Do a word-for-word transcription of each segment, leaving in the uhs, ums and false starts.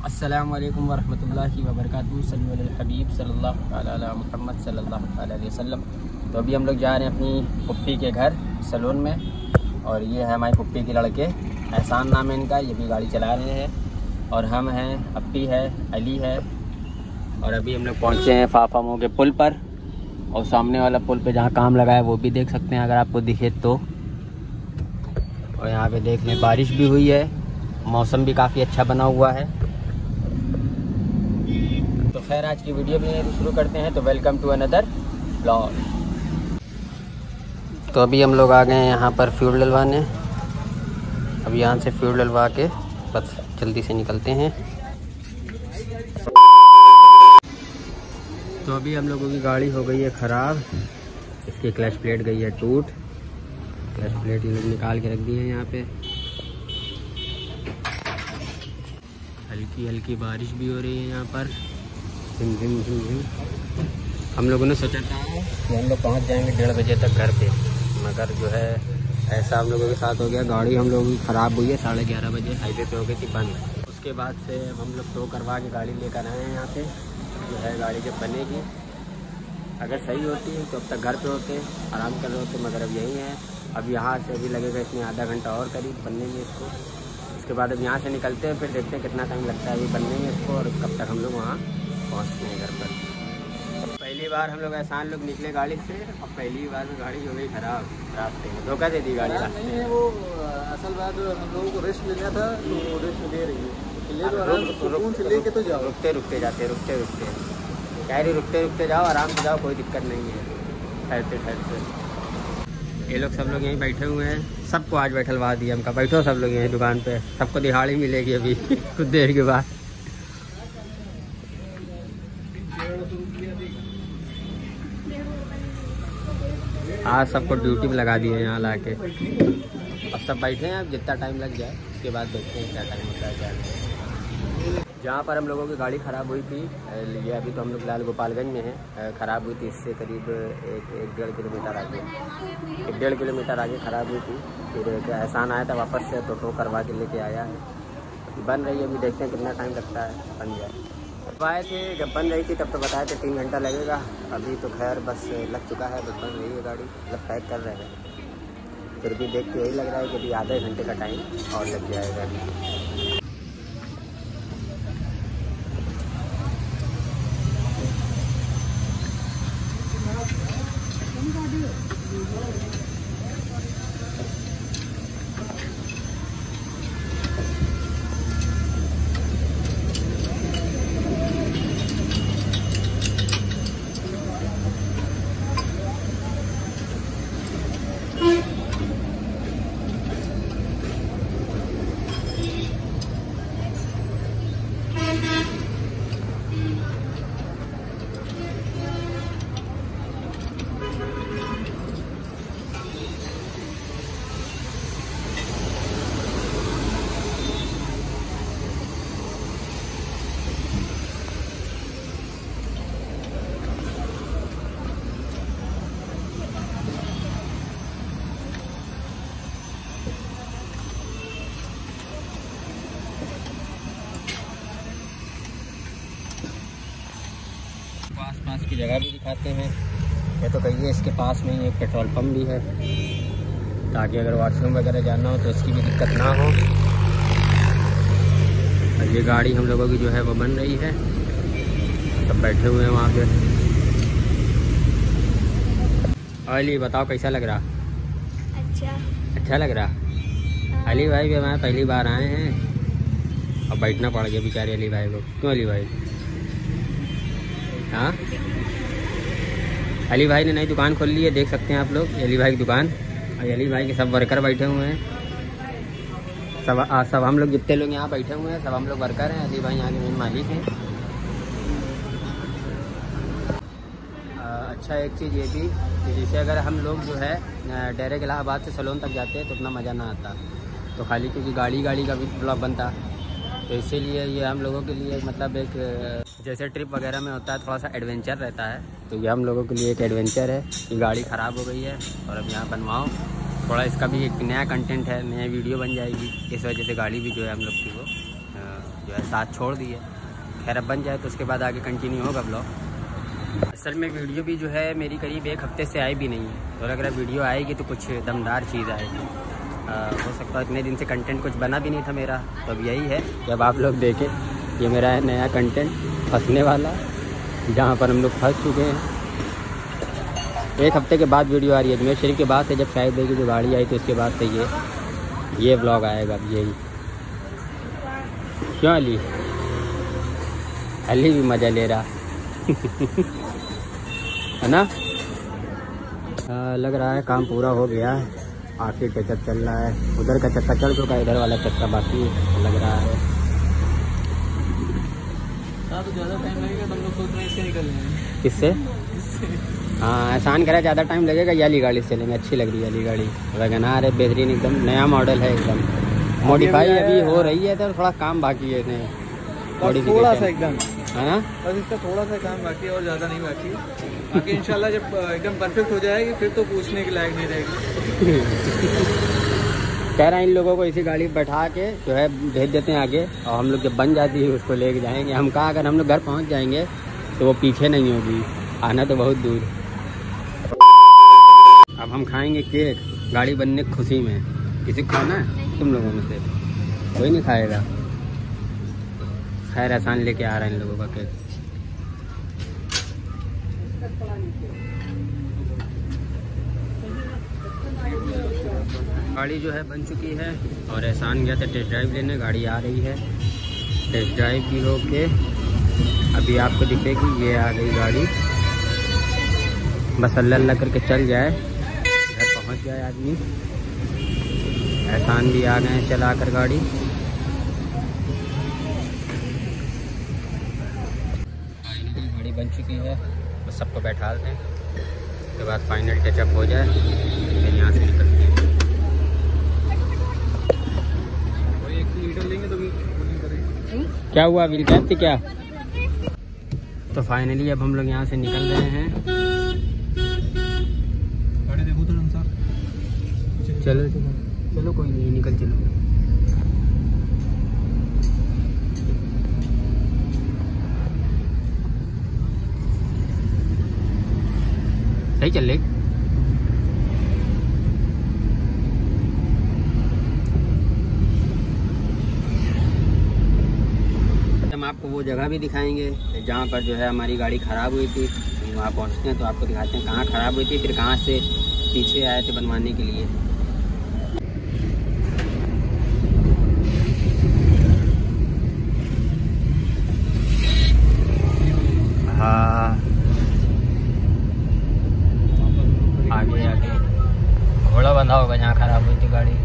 अस्सलामु अलैकुम वरहमतुल्लाहि वबरकातुहू। सल्लल्लाहु अलैहि हबीब सल्लल्लाहु अला मुहम्मद सल्लल्लाहु अलैहि वसल्लम। तो अभी हम लोग जा रहे हैं अपनी पुप्पी के घर सलून में, और ये है हमारी पुप्पी के लड़के, एहसान नाम है इनका, ये भी गाड़ी चला रहे हैं। और हम हैं, अप्पी है, अली है। और अभी हम लोग पहुँचे हैं फाफामो के पुल पर, और सामने वाला पुल पे जहाँ काम लगा है वो भी देख सकते हैं अगर आपको दिखे तो। और यहाँ पे देख लें बारिश भी हुई है, मौसम भी काफ़ी अच्छा बना हुआ है। तो खैर आज की वीडियो भी शुरू करते हैं। तो वेलकम टू अनदर ब्लॉग। तो अभी हम लोग आ गए हैं यहाँ पर फ्यूल डलवाने। अब यहाँ से फ्यूल डलवा के बस जल्दी से निकलते हैं। तो अभी हम लोगों की गाड़ी हो गई है ख़राब, इसकी क्लच प्लेट गई है टूट। क्लच प्लेट ये लोग निकाल के रख दी है यहाँ पे। हल्की हल्की बारिश भी हो रही है यहाँ पर, झिम झिम झिम झिम। हम लोगों ने सोचा था कि हम लोग पहुँच जाएंगे डेढ़ बजे तक घर पे, मगर जो है ऐसा हम लोगों के साथ हो गया। गाड़ी हम लोगों की ख़राब हुई है, साढ़े ग्यारह बजे हाईवे पे हो गई थी बंद। उसके बाद से हम लोग टो करवा के गाड़ी लेकर आए हैं यहाँ पे। जो है गाड़ी जब बनेगी, अगर सही होती है तो अब तक घर पे होते आराम कर रहे होते, मगर अब यही है। अब यहाँ से अभी लगेगा इसमें आधा घंटा और करीब बनने में इसको। उसके बाद अब यहाँ से निकलते हैं, फिर देखते हैं कितना टाइम लगता है अभी बनने में इसको, और कब तक हम लोग वहाँ पहुँचते हैं घर पर। पहली बार हम लोग एहसान लोग निकले गाड़ी से, और पहली बार में गाड़ी हो गई ख़राब रास्ते में, धोखा दे दी गाड़ी रास्ते में। वो असल बात हम लोगों को रेस्ट लेना था, तो रेस्ट दे रही है। सुकून से लेके तो जाओ, रुकते रुकते जाते, रुकते रुकते कह रही रुकते रुकते जाओ, आराम से जाओ, कोई दिक्कत नहीं है। ठहरते ठहरते ये लोग सब लोग यहीं बैठे हुए हैं। सबको आज बैठलवा दिया हमका, बैठो सब लोग यहीं दुकान पे, सबको दिहाड़ी मिलेगी अभी कुछ देर के बाद। आज सबको ड्यूटी में लगा दिए यहाँ ला के। अब सब बैठे हैं, अब जितना टाइम लग जाए उसके बाद देखते हैं क्या टाइम होता है क्या नहीं। जहाँ पर हम लोगों की गाड़ी ख़राब हुई थी, ये अभी तो हम लोग लाल गोपालगंज में हैं। ख़राब हुई थी इससे करीब एक एक डेढ़ किलोमीटर आगे, एक डेढ़ किलोमीटर आगे ख़राब हुई थी। फिर एक एहसान आया था वापस से, तो टो करवा के लेके आया है। बन रही है, अभी देखते हैं कितना टाइम लगता है बन जाए। जब आए थे, जब बन रही थी तब तो बताए थे तीन घंटा लगेगा। अभी तो खैर बस लग चुका है, बस बन रही है गाड़ी, मतलब पैक कर रहे हैं। फिर भी देख के यही लग रहा है कि अभी आधे घंटे का टाइम और लग जाएगा अभी। आस पास की जगह भी दिखाते हैं। ये तो कहिए इसके पास में ही एक पेट्रोल पंप भी है, ताकि अगर वॉशरूम वगैरह जाना हो तो इसकी भी दिक्कत ना हो। और ये गाड़ी हम लोगों की जो है वो बन रही है, सब बैठे हुए हैं वहाँ पे। अली बताओ कैसा लग रहा? अच्छा अच्छा लग रहा। अली भाई भी हमारे पहली बार आए हैं, और बैठना पड़ गया बेचारे अली भाई को। क्यों अली भाई? हाँ, अली भाई ने नई दुकान खोल ली है, देख सकते हैं आप लोग, अली भाई की दुकान। और अली भाई के सब वर्कर बैठे हुए हैं, सब आ, सब हम लोग जितने लोग यहाँ बैठे हुए हैं सब हम लोग वर्कर हैं। अली भाई यहाँ के मेन मालिक हैं। अच्छा एक चीज़ ये थी कि जैसे अगर हम लोग जो है डायरेक्ट इलाहाबाद से सलोन तक जाते हैं तो उतना मज़ा ना आता, तो खाली क्योंकि गाड़ी गाड़ी का भी ब्लॉग बनता, तो इसीलिए ये हम लोगों के लिए मतलब एक जैसे ट्रिप वगैरह में होता है थोड़ा सा एडवेंचर रहता है, तो ये हम लोगों के लिए एक एडवेंचर है कि गाड़ी ख़राब हो गई है और अब यहाँ बनवाओ। थोड़ा इसका भी एक नया कंटेंट है, नया वीडियो बन जाएगी, इस वजह से गाड़ी भी जो है हम लोग की वो जो है साथ छोड़ दिए। खैर अब बन जाए तो उसके बाद आगे कंटिन्यू होगा ब्लॉग। असल में वीडियो भी जो है मेरी करीब एक हफ्ते से आई भी नहीं है, तो लग रहा है वीडियो आएगी तो कुछ दमदार चीज़ आएगी। हो सकता है इतने दिन से कंटेंट कुछ बना भी नहीं था मेरा, तो अब यही है कि अब आप लोग देखें ये मेरा है नया कंटेंट फंसने वाला, जहाँ पर हम लोग फंस चुके हैं। एक हफ्ते के बाद वीडियो आ रही है। अजमेर शरीफ के बाद से जब शायद देखी जो गाड़ी आई तो उसके बाद से ये ये व्लॉग आएगा। अब यही क्यों अली अली भी मज़ा ले रहा है ना। आ, लग रहा है काम पूरा हो गया है, आखिर टचअप चल रहा है। उधर का चक्का चल चुका है, इधर वाला चक्का बाकी लग रहा है। तो ज़्यादा टाइम लगेगा, हम लोग सोच रहे हैं इससे निकल जाएंगे। किससे? हाँ एहसान करा ज़्यादा टाइम लगेगा, ये वाली गाड़ी से चलेंगे। अच्छी लग रही है वाली गाड़ी, वैगनआर है, बेहतरीन एकदम नया मॉडल है एकदम। मॉडिफाई अभी हो रही है तो थोड़ा काम बाकी है इसमें, थोड़ा सा एकदम है ना, बस इसका थोड़ा सा काम बाकी है और ज़्यादा नहीं बाकी। बाकी इंशाल्लाह जब एकदम परफेक्ट हो जाएगी फिर तो पूछने के लायक नहीं रहेगी। कह रहे हैं इन लोगों को इसी गाड़ी बैठा के जो है भेज देते हैं आगे, और हम लोग जब बन जाती है उसको लेके जाएंगे। हम कहा अगर हम लोग घर पहुंच जाएंगे तो वो पीछे नहीं होगी, आना तो बहुत दूर। अब हम खाएंगे केक गाड़ी बनने की खुशी में। किसी को खाना है तुम लोगों में से? कोई नहीं खाएगा। खैर एहसान लेके आ रहा है इन लोगों का केक। गाड़ी जो है बन चुकी है और एहसान गया था टेस्ट ड्राइव लेने, गाड़ी आ रही है। टेस्ट ड्राइव भी हो के अभी आपको दिखेगी, ये आ गई गाड़ी। बस अल्लाह अल्लाह करके चल जाए, घर पहुंच जाए आदमी। एहसान भी आ गए चला कर गाड़ी। गाड़ी बन चुकी है, बस सबको बैठा दें, उसके बाद फाइनल टचअप हो जाए फिर यहाँ से निकलते हैं। क्या हुआ व्हील कैप थी क्या? तो फाइनली अब हम लोग यहाँ से निकल रहे हैं। चलो चलो चलो कोई नहीं, निकल चलो। सही चल रही। हम आपको वो जगह भी दिखाएंगे जहाँ पर जो है हमारी गाड़ी ख़राब हुई थी। वहाँ पहुँचते हैं तो आपको दिखाते हैं कहाँ ख़राब हुई थी, फिर कहाँ से पीछे आए थे बनवाने के लिए। हाँ आगे आगे घोड़ा बंधा होगा जहाँ ख़राब हुई थी गाड़ी।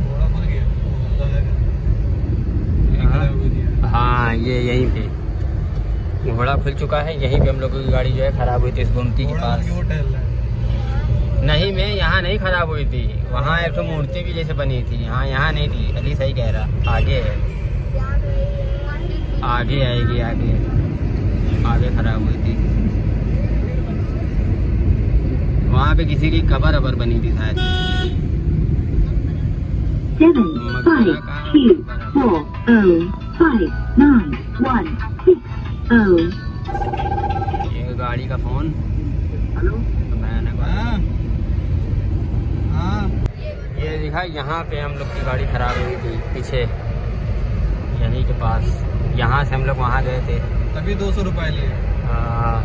हाँ ये यहीं पे घोड़ा खुल चुका है, यहीं पे हम लोगों की गाड़ी जो है ख़राब हुई थी इस गुमती के पास। नहीं मैं यहाँ नहीं ख़राब हुई थी, वहाँ एक तो मूर्ति भी जैसे बनी थी। हाँ यहाँ नहीं थी, अली सही कह रहा। आगे है, आगे आएगी, आगे आगे ख़राब हुई थी। वहाँ पे किसी की कबर अबर बनी थी शायद। Seven five two four oh five nine one six oh। ये गाड़ी का फोन। हेलो भयानक। हाँ हाँ ये दिखा, यहाँ पे हम लोग की गाड़ी खराब हुई थी पीछे यहीं के पास। यहाँ से हम लोग वहाँ गए थे, तभी दो सौ रुपये लिए। आ,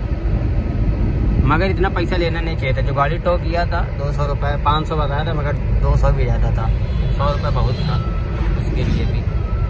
मगर इतना पैसा लेना नहीं चाहिए था। जो गाड़ी टो किया था दो सौ रुपये पाँच सौ बताया था, मगर दो सौ भी ज़्यादा था। सौ रुपये बहुत था उसके लिए भी।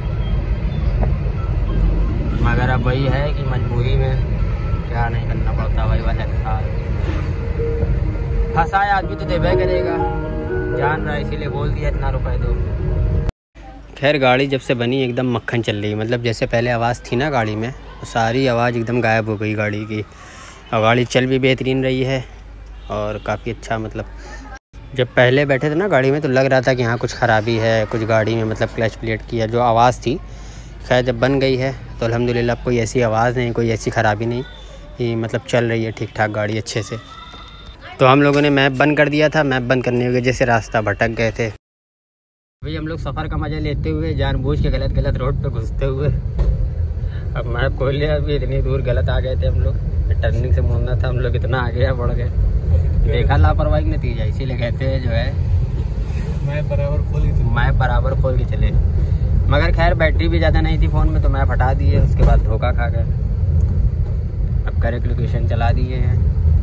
मगर अब वही है कि मजबूरी में क्या नहीं करना पड़ता, वही वाला के साथ फंसाए आदमी तो देवे करेगा, जान रहा है इसीलिए बोल दिया इतना रुपए दो। खैर गाड़ी जब से बनी एकदम मक्खन चल रही है। मतलब जैसे पहले आवाज़ थी ना गाड़ी में, तो सारी आवाज़ एकदम गायब हो गई गाड़ी की। और गाड़ी चल भी बेहतरीन रही है और काफ़ी अच्छा। मतलब जब पहले बैठे थे ना गाड़ी में तो लग रहा था कि हाँ कुछ ख़राबी है कुछ गाड़ी में, मतलब क्लच प्लेट की जो आवाज़ थी। खैर जब बन गई है तो अल्हम्दुलिल्लाह कोई ऐसी आवाज़ नहीं, कोई ऐसी ख़राबी नहीं, ये मतलब चल रही है ठीक ठाक गाड़ी अच्छे से। तो हम लोगों ने मैप बंद कर दिया था, मैप बंद करने की वजह से रास्ता भटक गए थे। अभी हम लोग सफ़र का मज़ा लेते हुए जानबूझ के गलत गलत रोड पे घुसते हुए अब मैप खोल लिया। अभी इतनी दूर गलत आ गए थे हम लोग, टर्निंग से मुड़ना था, हम लोग इतना आगे बढ़ गए। देखा लापरवाही का नतीजा, इसीलिए कहते हैं जो है मैं बराबर खोल ही मैप बराबर खोल के चले। मगर खैर बैटरी भी ज़्यादा नहीं थी फ़ोन में, तो मैप हटा दिए, उसके बाद धोखा खा गए। अब करेक्ट लोकेशन चला दिए हैं।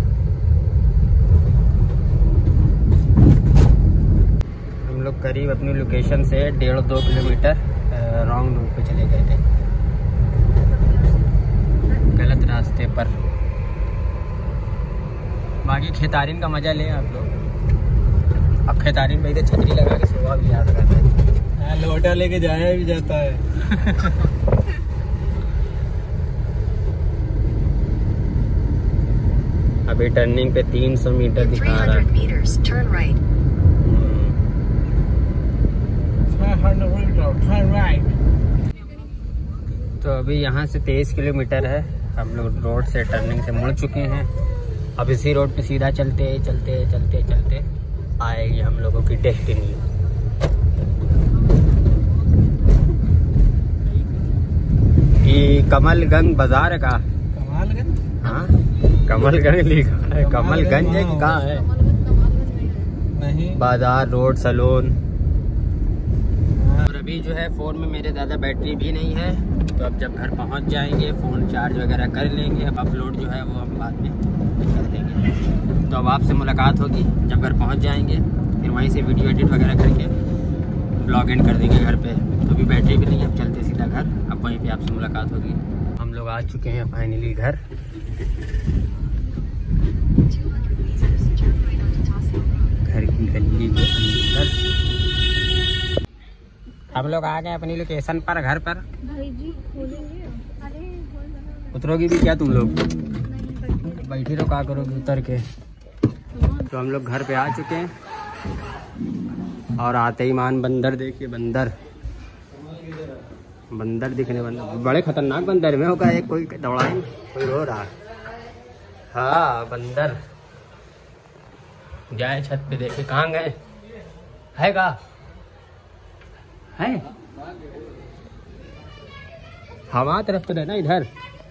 हम लोग करीब अपनी लोकेशन से डेढ़ दो किलोमीटर रॉन्ग रूट पे चले गए थे, गलत रास्ते पर। बाकी खेतारिन का मज़ा लें आप लोग। अब खेतारिन पे इधर छतरी लगा के सुबह भी जा सकता है, लोटा लेके जाया भी जाता है। अभी टर्निंग पे तीन सौ मीटर दिखा रहा है। तो अभी यहाँ से तेईस किलोमीटर है। हम लोग रोड से टर्निंग से मुड़ चुके हैं। अब इसी रोड पे सीधा चलते चलते चलते चलते आएगी हम लोगों की डेस्टिनी। ये कमलगंज बाजार का कमलगंज, हाँ कमलगंज लिखा है। कमलगंज है कि कहाँ है? नहीं, बाजार रोड सलोन। और अभी जो है फ़ोन में मेरे ज़्यादा बैटरी भी नहीं है, तो अब जब घर पहुंच जाएंगे फ़ोन चार्ज वगैरह कर लेंगे। अब अपलोड जो है वो हम बाद में कर देंगे। तो अब आपसे मुलाकात होगी जब घर पहुंच जाएंगे, फिर वहीं से वीडियो एडिट वगैरह करके ब्लॉग एंड कर देंगे घर पे। तो अभी बैटरी भी नहीं है, अब चलते सीधा घर। अब वहीं पे आपसे मुलाकात होगी। हम लोग आ चुके हैं फाइनली घर। घर की गली के अंदर हम लोग आ गए अपनी लोकेशन पर, घर पर। भाई जी खोलेंगे। अरे उतरोगी भी क्या तुम लोग? बैठी रहो, क्या करोगे उतर के? तो हम लोग घर पे आ चुके हैं और आते ही मान बंदर देखिए, बंदर बंदर दिखने, बंदर बड़े खतरनाक बंदर में होगा। एक कोई दौड़ाई, कोई रो रहा। हाँ बंदर जाए छत पे, देखे कहाँ गए है का है? हमारी तरफ तो रहना इधर।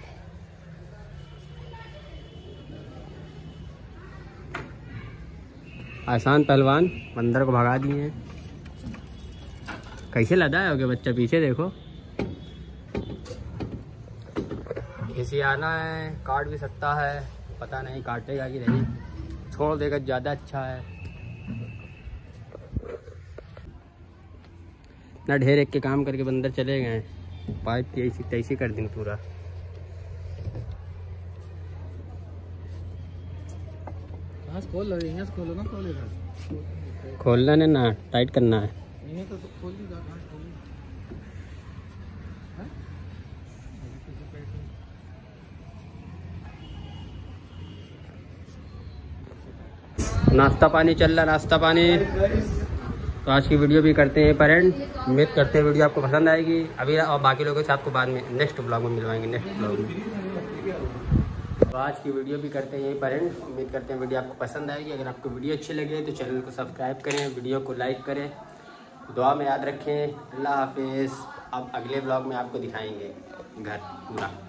आसान पहलवान बंदर को भगा दिए हैं। कैसे लदा होगे बच्चा, पीछे देखो। किसी आना है, काट भी सकता है, पता नहीं काटेगा कि नहीं। छोड़ देगा ज़्यादा अच्छा है। ना ढेर एक के काम करके बंदर चले गए। पाइप की ऐसी तैसी कर देंगे पूरा। खोल लो, यहाँ से खोलो ना, खोलेगा। खोलना है ना, टाइट करना है। यहीं तो खोल दी जा, खोल दी। नाश्ता पानी चल रहा, नाश्ता पानी। तो आज की वीडियो भी करते हैं पर एंड। उम्मीद करते हैं वीडियो आपको पसंद आएगी। अभी और बाकी लोगों से आपको बाद में नेक्स्ट ब्लॉग में मिलवाएंगे, नेक्स्ट ब्लॉग में। तो आज की वीडियो भी करते हैं यहीं पर एंड। उम्मीद करते हैं वीडियो आपको पसंद आएगी। अगर आपको वीडियो अच्छी लगे तो चैनल को सब्सक्राइब करें, वीडियो को लाइक करें, दुआ में याद रखें। अल्लाह हाफिज़। अब अगले ब्लॉग में आपको दिखाएंगे घर पूरा।